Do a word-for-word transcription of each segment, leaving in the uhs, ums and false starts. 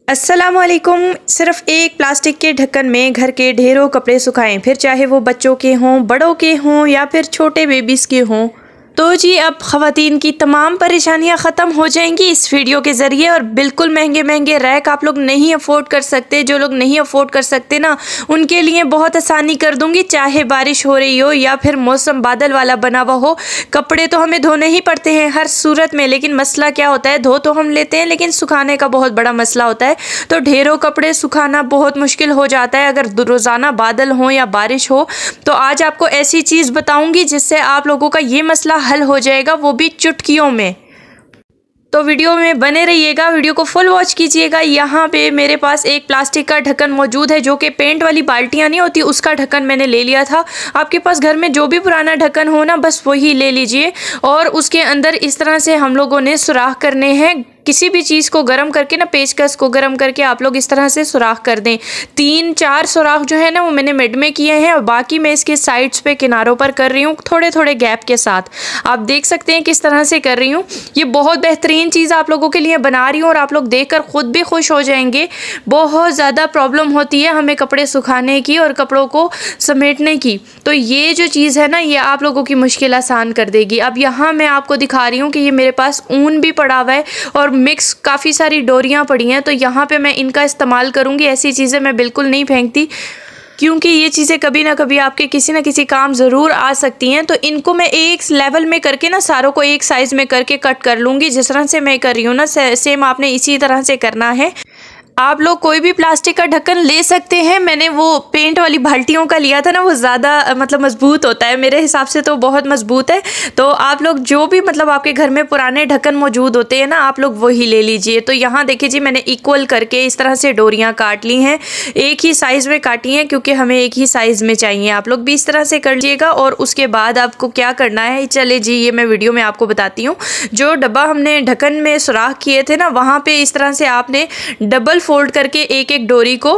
अस्सलामुअलैकुम। सिर्फ एक प्लास्टिक के ढक्कन में घर के ढेरों कपड़े सुखाएं, फिर चाहे वो बच्चों के हों, बड़ों के हों या फिर छोटे बेबीज़ के हों। तो जी अब ख़वातीन की तमाम परेशानियां ख़त्म हो जाएंगी इस वीडियो के ज़रिए। और बिल्कुल महंगे महंगे रैक आप लोग नहीं अफोर्ड कर सकते। जो लोग नहीं अफोर्ड कर सकते ना, उनके लिए बहुत आसानी कर दूंगी। चाहे बारिश हो रही हो या फिर मौसम बादल वाला बना हुआ हो, कपड़े तो हमें धोने ही पड़ते हैं हर सूरत में। लेकिन मसला क्या होता है, धो तो हम लेते हैं लेकिन सुखाने का बहुत बड़ा मसला होता है। तो ढेरों कपड़े सुखाना बहुत मुश्किल हो जाता है अगर रोज़ाना बादल हो या बारिश हो। तो आज आपको ऐसी चीज़ बताऊंगी जिससे आप लोगों का ये मसला हल हो जाएगा, वो भी चुटकियों में। तो वीडियो में बने रहिएगा, वीडियो को फुल वॉच कीजिएगा। यहाँ पे मेरे पास एक प्लास्टिक का ढक्कन मौजूद है, जो कि पेंट वाली बाल्टियाँ नहीं होती उसका ढक्कन मैंने ले लिया था। आपके पास घर में जो भी पुराना ढक्कन हो ना, बस वही ले लीजिए। और उसके अंदर इस तरह से हम लोगों ने सुराख करने हैं। किसी भी चीज़ को गर्म करके ना, पेचकस को गर्म करके आप लोग इस तरह से सुराख कर दें। तीन चार सुराख जो है ना, वो मैंने मिड में किए हैं और बाकी मैं इसके साइड्स पे किनारों पर कर रही हूँ, थोड़े थोड़े गैप के साथ। आप देख सकते हैं किस तरह से कर रही हूँ। ये बहुत बेहतरीन चीज़ आप लोगों के लिए बना रही हूँ और आप लोग देखकर ख़ुद भी खुश हो जाएंगे। बहुत ज़्यादा प्रॉब्लम होती है हमें कपड़े सुखाने की और कपड़ों को समेटने की, तो ये जो चीज़ है ना, ये आप लोगों की मुश्किल आसान कर देगी। अब यहाँ मैं आपको दिखा रही हूँ कि ये मेरे पास ऊन भी पड़ा हुआ है और मिक्स काफ़ी सारी डोरियां पड़ी हैं। तो यहाँ पे मैं इनका इस्तेमाल करूँगी। ऐसी चीज़ें मैं बिल्कुल नहीं फेंकती, क्योंकि ये चीज़ें कभी ना कभी आपके किसी ना किसी काम ज़रूर आ सकती हैं। तो इनको मैं एक लेवल में करके ना, सारों को एक साइज़ में करके कट कर लूँगी। जिस तरह से मैं कर रही हूँ ना, सेम आपने इसी तरह से करना है। आप लोग कोई भी प्लास्टिक का ढक्कन ले सकते हैं। मैंने वो पेंट वाली बाल्टियों का लिया था ना, वो ज़्यादा मतलब मजबूत होता है, मेरे हिसाब से तो बहुत मजबूत है। तो आप लोग जो भी मतलब आपके घर में पुराने ढक्कन मौजूद होते हैं ना, आप लोग वही ले लीजिए। तो यहाँ देखिए जी, मैंने इक्वल करके इस तरह से डोरियाँ काट ली हैं। एक ही साइज़ में काटी हैं क्योंकि हमें एक ही साइज़ में चाहिए। आप लोग भी इस तरह से कर लीजिएगा। और उसके बाद आपको क्या करना है, चले जी ये मैं वीडियो में आपको बताती हूँ। जो डब्बा हमने ढक्कन में सुराख किए थे ना, वहाँ पर इस तरह से आपने डबल फोल्ड करके एक एक डोरी को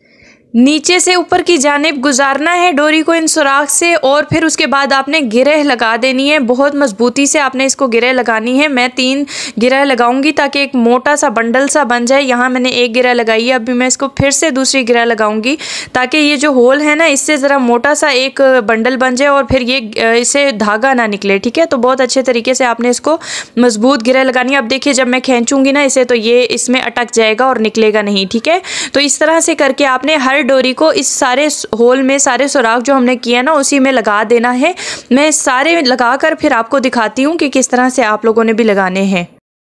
नीचे से ऊपर की जानिब गुजारना है, डोरी को इन सुराख से। और फिर उसके बाद आपने गिरह लगा देनी है। बहुत मजबूती से आपने इसको गिरह लगानी है। मैं तीन गिरह लगाऊंगी ताकि एक मोटा सा बंडल सा बन जाए। यहाँ मैंने एक गिरह लगाई है, अभी मैं इसको फिर से दूसरी गिरह लगाऊंगी ताकि ये जो होल है ना, इससे ज़रा मोटा सा एक बंडल बन जाए और फिर ये इससे धागा ना निकले। ठीक है, तो बहुत अच्छे तरीके से आपने इसको मजबूत गिरह लगानी है। अब देखिए, जब मैं खींचूंगी ना इसे, तो ये इसमें अटक जाएगा और निकलेगा नहीं। ठीक है, तो इस तरह से करके आपने हर डोरी को इस सारे होल में, सारे सुराख जो हमने किया ना, उसी में लगा देना है। मैं सारे लगाकर फिर आपको दिखाती हूँ कि किस तरह से आप लोगों ने भी लगाने हैं।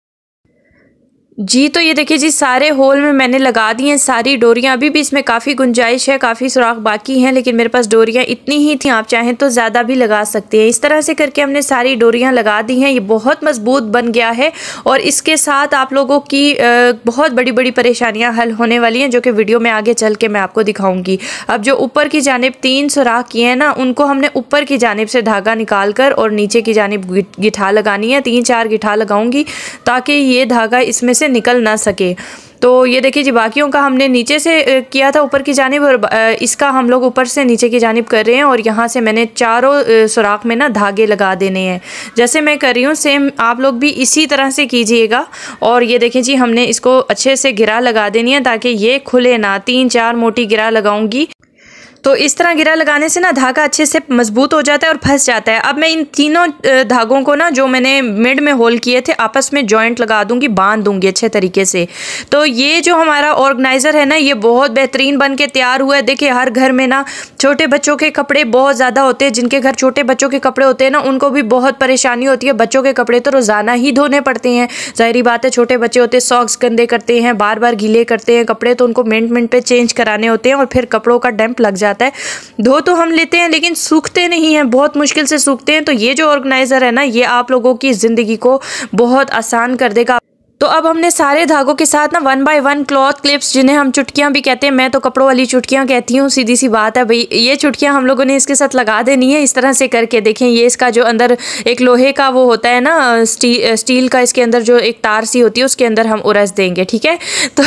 जी तो ये देखिए जी, सारे होल में मैंने लगा दी हैं सारी डोरियां। अभी भी इसमें काफ़ी गुंजाइश है, काफ़ी सुराख बाकी हैं, लेकिन मेरे पास डोरियां इतनी ही थी। आप चाहें तो ज़्यादा भी लगा सकते हैं। इस तरह से करके हमने सारी डोरियां लगा दी हैं। ये बहुत मजबूत बन गया है और इसके साथ आप लोगों की बहुत बड़ी बड़ी परेशानियाँ हल होने वाली हैं, जो कि वीडियो में आगे चल के मैं आपको दिखाऊँगी। अब जो ऊपर की जानिब तीन सुराख किए हैं ना, उनको हमने ऊपर की जानिब से धागा निकाल कर और नीचे की जानिब गिठा लगानी है। तीन चार गिठा लगाऊंगी ताकि ये धागा इसमें से निकल ना सके। तो ये देखिए जी, बाकियों का हमने नीचे से किया था ऊपर की जानिब, और इसका हम लोग ऊपर से नीचे की जानिब कर रहे हैं। और यहाँ से मैंने चारों सुराख में ना धागे लगा देने हैं, जैसे मैं कर रही हूँ सेम आप लोग भी इसी तरह से कीजिएगा। और ये देखिए जी, हमने इसको अच्छे से गिरा लगा देनी है ताकि ये खुले ना। तीन चार मोटी गिरा लगाऊंगी। तो इस तरह गिरा लगाने से ना धागा अच्छे से मजबूत हो जाता है और फंस जाता है। अब मैं इन तीनों धागों को ना, जो मैंने मिड में होल किए थे, आपस में जॉइंट लगा दूंगी, बांध दूंगी अच्छे तरीके से। तो ये जो हमारा ऑर्गेनाइज़र है ना, ये बहुत बेहतरीन बन के तैयार हुआ है। देखिए, हर घर में ना छोटे बच्चों के कपड़े बहुत ज़्यादा होते हैं। जिनके घर छोटे बच्चों के कपड़े होते हैं ना, उनको भी बहुत परेशानी होती है। बच्चों के कपड़े तो रोज़ाना ही धोने पड़ते हैं, ज़ाहिरी बात है। छोटे बच्चे होते हैं, सॉक्स गंदे करते हैं, बार बार गीले करते हैं कपड़े, तो उनको मिनट मिनट पे चेंज कराने होते हैं और फिर कपड़ों का डैम्प लग जाता है। धो तो हम लेते हैं लेकिन सूखते नहीं हैं, बहुत मुश्किल से सूखते हैं। तो ये जो ऑर्गेनाइज़र है ना, ये आप लोगों की ज़िंदगी को बहुत आसान कर देगा। तो अब हमने सारे धागों के साथ ना one by one cloth clips, जिन्हें हम चुटकियाँ भी कहते हैं, मैं तो कपड़ों वाली चुटकियाँ कहती हूँ, सीधी सी बात है भाई। ये चुटकियाँ हम लोगों ने इसके साथ लगा देनी है। इस तरह से करके देखें, ये इसका जो अंदर एक लोहे का वो होता है ना, स्टी, स्टील का, इसके अंदर जो एक तार सी होती है, उसके अंदर हम उरस देंगे। ठीक है,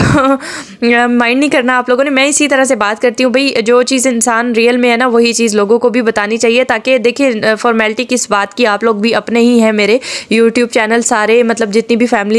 तो माइंड नहीं करना आप लोगों ने। मैं इसी तरह से बात करती हूँ भाई, जो चीज़ इंसान रियल में है ना, वही चीज़ लोगों को भी बतानी चाहिए, ताकि देखिए फॉर्मेलिटी किस बात की, आप लोग भी अपने ही हैं, मेरे यूट्यूब चैनल सारे मतलब जितनी भी फैमिलीज़ हैं वो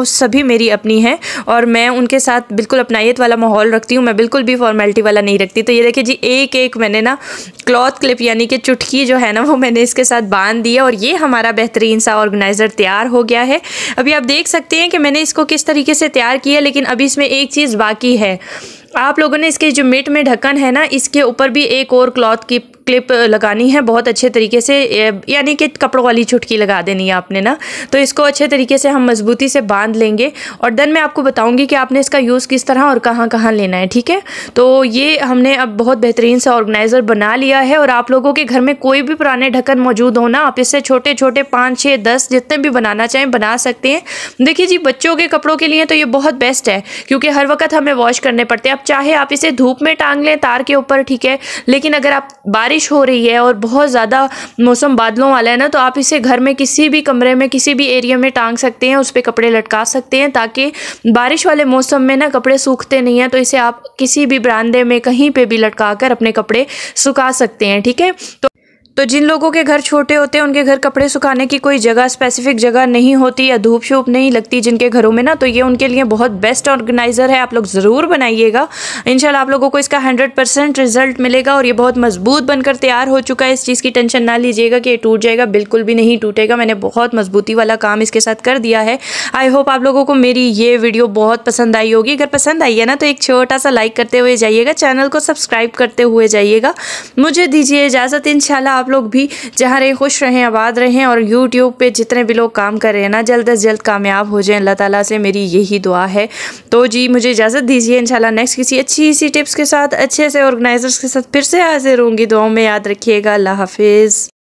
सभी मेरी अपनी हैं और मैं उनके साथ बिल्कुल अपनाइत वाला माहौल रखती हूँ, मैं बिल्कुल भी फॉर्मेलिटी वाला नहीं रखती। तो ये देखिए जी, एक एक मैंने ना क्लॉथ क्लिप यानी कि चुटकी जो है ना वो मैंने इसके साथ बांध दिया और ये हमारा बेहतरीन सा ऑर्गेनाइज़र तैयार हो गया है। अभी आप देख सकते हैं कि मैंने इसको किस तरीके से तैयार किया, लेकिन अभी इसमें एक चीज़ बाकी है। आप लोगों ने इसके जो मिट में ढक्कन है ना, इसके ऊपर भी एक और क्लॉथ की क्लिप लगानी है बहुत अच्छे तरीके से, यानी कि कपड़ों वाली चुटकी लगा देनी है आपने ना। तो इसको अच्छे तरीके से हम मजबूती से बांध लेंगे और देन मैं आपको बताऊंगी कि आपने इसका यूज़ किस तरह और कहाँ कहाँ लेना है, ठीक है। तो ये हमने अब बहुत बेहतरीन सा ऑर्गेनाइज़र बना लिया है और आप लोगों के घर में कोई भी पुराने ढक्कन मौजूद हो ना, आप इससे छोटे छोटे पाँच छः दस जितने भी बनाना चाहें बना सकते हैं। देखिए जी, बच्चों के कपड़ों के लिए तो ये बहुत बेस्ट है क्योंकि हर वक्त हमें वॉश करने पड़ते हैं। अब चाहे आप इसे धूप में टांग लें तार के ऊपर, ठीक है, लेकिन अगर आप बारिश हो रही है और बहुत ज़्यादा मौसम बादलों वाला है ना, तो आप इसे घर में किसी भी कमरे में किसी भी एरिया में टांग सकते हैं, उस पर कपड़े लटका सकते हैं ताकि बारिश वाले मौसम में ना कपड़े सूखते नहीं हैं। तो इसे आप किसी भी बरामदे में कहीं पे भी लटका कर अपने कपड़े सुखा सकते हैं, ठीक है। तो तो जिन लोगों के घर छोटे होते हैं, उनके घर कपड़े सुखाने की कोई जगह स्पेसिफिक जगह नहीं होती या धूप शूप नहीं लगती जिनके घरों में ना, तो ये उनके लिए बहुत बेस्ट ऑर्गेनाइज़र है। आप लोग ज़रूर बनाइएगा, इंशाल्लाह आप लोगों को इसका हंड्रेड परसेंट रिजल्ट मिलेगा। और ये बहुत मजबूत बनकर तैयार हो चुका है, इस चीज़ की टेंशन ना लीजिएगा कि ये टूट जाएगा, बिल्कुल भी नहीं टूटेगा। मैंने बहुत मजबूती वाला काम इसके साथ कर दिया है। आई होप आप लोगों को मेरी ये वीडियो बहुत पसंद आई होगी। अगर पसंद आई है ना तो एक छोटा सा लाइक करते हुए जाइएगा, चैनल को सब्सक्राइब करते हुए जाइएगा। मुझे दीजिए इजाज़त, इंशाल्लाह आप लोग भी जहाँ रहे खुश रहें, आबाद रहें और यूट्यूब पे जितने भी लोग काम कर रहे हैं ना, जल्द से जल्द कामयाब हो जाएं। अल्लाह ताला से मेरी यही दुआ है। तो जी मुझे इजाज़त दीजिए, इंशाल्लाह नेक्स्ट किसी अच्छी सी टिप्स के साथ, अच्छे से ऑर्गेनाइजर्स के साथ फिर से हाजिर होंगी। दुआओं में याद रखिएगा। अल्लाह हाफिज़।